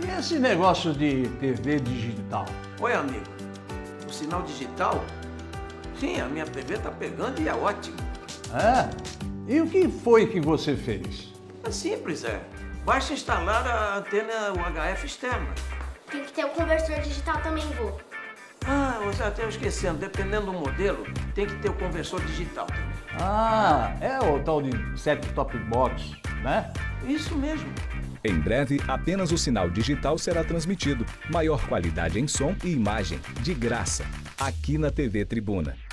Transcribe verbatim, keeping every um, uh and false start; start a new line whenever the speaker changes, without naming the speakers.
E esse negócio de T V digital?
Oi, amigo. O sinal digital? Sim, a minha T V tá pegando e é ótimo.
É? E o que foi que você fez?
É simples, é. Basta instalar a antena U H F externa.
Tem que ter um conversor digital também, vô.
Ah, eu já até esquecendo. Dependendo do modelo, tem que ter o conversor digital também.
Ah, é o tal de set-top box, né?
Isso mesmo.
Em breve, apenas o sinal digital será transmitido. Maior qualidade em som e imagem, de graça, aqui na T V Tribuna.